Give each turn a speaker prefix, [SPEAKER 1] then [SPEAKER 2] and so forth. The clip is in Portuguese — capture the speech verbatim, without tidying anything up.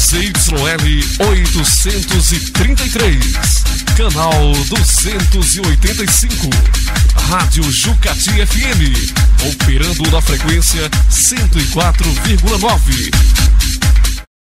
[SPEAKER 1] Z Y L oitocentos e trinta e três, canal duzentos e oitenta e cinco, Rádio Jucati F M, operando na frequência cento e quatro vírgula nove.